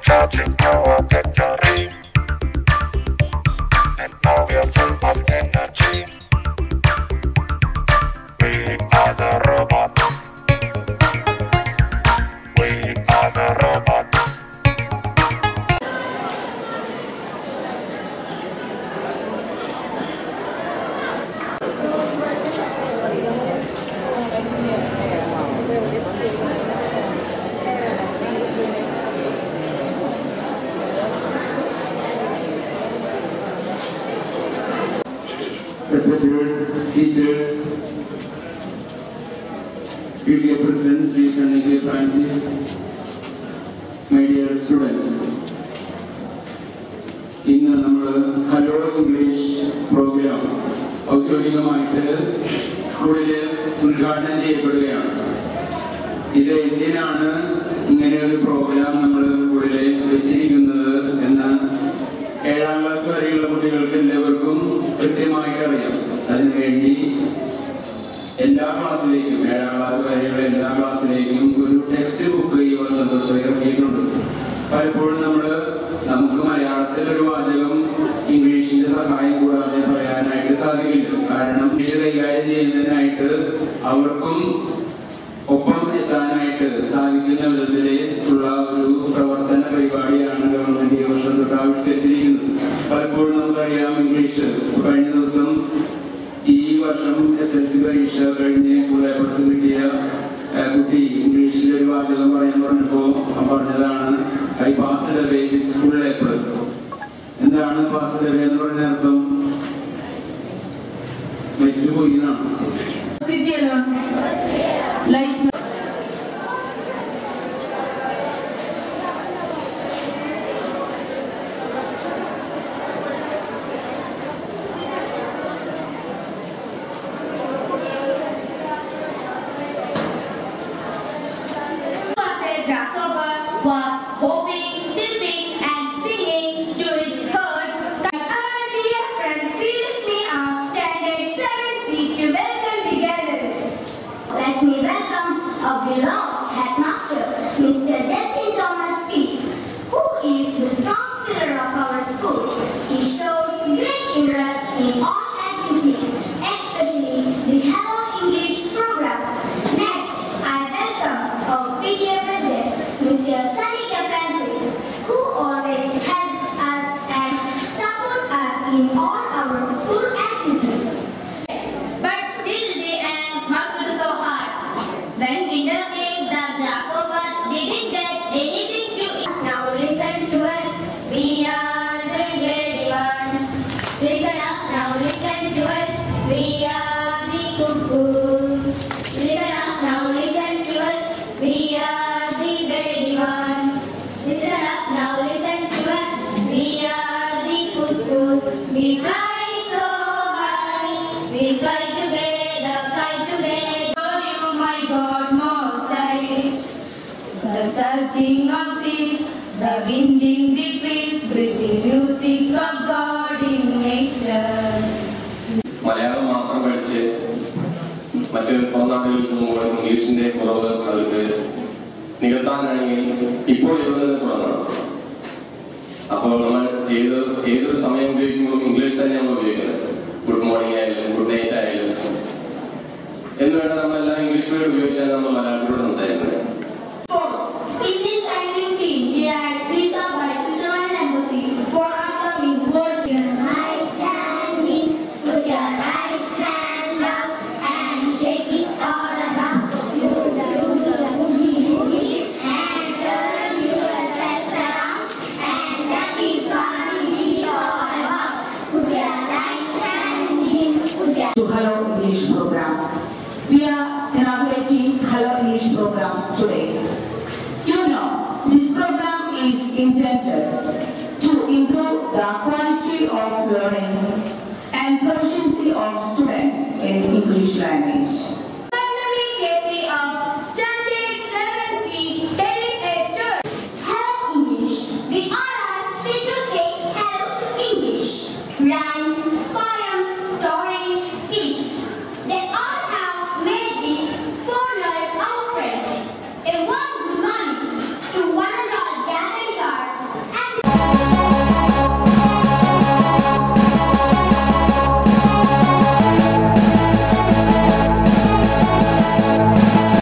charging our victory. And now we're full of energy. We are the robots. We are the robots. Respected teachers, PTA President Sri Francis, my dear students, in the Hello English program, ഔദ്യോഗികമായിട്ട് സ്കൂളിൽ ഉദ്ഘാടനം ചെയ്യപ്പെടുകയാണ്. ഇത് എന്തിനാണ് ഇങ്ങനെ ഒരു programme നമ്മൾ സ്കൂളിൽ വെച്ചിരിക്കുന്നത് എന്ന് 7ാം ക്ലാസ് വരെയുള്ള കുട്ടികൾക്ക് എല്ലാവർക്കും കൃത്യമായിട്ട് അറിയാം. അതിനുവേണ്ടി എല്ലാ ക്ലാസ്സിലേക്കും 7ാം ക്ലാസ് വരെയുള്ള എല്ലാ ക്ലാസ്സിലേക്കും ഒരു ടെക്സ്റ്റ് ബുക്ക് ഈ വർഷം തൊട്ട് ഇറക്കിയിട്ടുണ്ട്. പലപ്പോഴും നമുക്ക് മലയാളത്തിൽ ഒരു വാചകം ഇംഗ്ലീഷിന്റെ സഹായം കൂടാതെ പറയാനായിട്ട് സാധിക്കില്ല. കാരണം ഇംഗ്ലീഷ് കൈകാര്യം ചെയ്യുന്നതിനായിട്ട് അവർക്കും ഒപ്പം എത്താനായിട്ട് സാധിക്കുന്ന വിധത്തിലുള്ള ഒരു പ്രവർത്തന പരിപാടിയാണ് ഗവൺമെന്റ് ഈ വർഷം തൊട്ട് ആവിഷ്കരിച്ചിരിക്കുന്നത്. പലപ്പോഴും നമുക്കറിയാം ഇംഗ്ലീഷ് കഴിഞ്ഞ ദിവസം ഈ വർഷം SSLC പരീക്ഷ കഴിഞ്ഞ് ഫുൾ എ പ്ലസ് കിട്ടിയ കുട്ടി ഇംഗ്ലീഷിൽ ഒരു വാചകം പറയാൻ പറഞ്ഞപ്പോൾ പറഞ്ഞതാണ് I passed away with full A plus. എന്താണ് പാസ്ഡ് അവേ എന്ന് പറഞ്ഞ അർത്ഥം? മരിച്ചുപോയി എന്നാണ്. Grasshopper was hopping, tipping, and singing to its herds. Our dear friends, seriously, our standard 7C to welcome together. Let me welcome our beloved headmaster, Mr. Jestin who is the strong pillar of our school. He shows great interest in all activities, especially the Hello English program. Next, I welcome our PTA President, Mr. Francis, who always helps us and supports us in all our school activities. But still they worked so hard. When winter came, the grasshopper didn't get anything to eat. Now listen to us, we are the ready ones. Listen up, now listen to us, we are the cuckoos. Listen up, now listen to us, we are the ready ones. Listen up, now listen to us, we are the cuckoos. We fly so high, we fly together, for you my God most high. The surging of seas, the winding the trees, breathing music of God in nature. Malayalam മാത്രം പഠിച്ച് മറ്റ് പുറനാടുകളിൽ പോകുമ്പോൾ ഇംഗ്ലീഷിന്റെ കുറവ് അവർക്ക് നികത്താനാണെങ്കിൽ ഇപ്പോൾ ഇവിടെ നിന്ന് തുടങ്ങണം. അപ്പോൾ നമ്മൾ ഏതൊരു സമയം ഉപയോഗിക്കുമ്പോൾ ഇംഗ്ലീഷ് തന്നെ നമ്മൾ ഉപയോഗിക്കുന്നത്. ഗുഡ് മോർണിംഗ് ആയാലും ഗുഡ് നൈറ്റ് ആയാലും എന്ന് വേണം നമ്മളെല്ലാം ഇംഗ്ലീഷ് വേർഡ് ഉപയോഗിച്ചാൽ നമ്മൾ മലയാളത്തിലൂടെ സംസാരിക്കുന്നത്. Indian cycling team denied visa by Switzerland Embassy for upcoming World. Put your right hand up and shake it all around. You the boogie, and turn yourself around, and that is what it is all about. Put your right hand in, put your to Hello English program. We are inaugurating Hello English program today. You know, this program is intended to improve the quality of learning and proficiency of students in English language.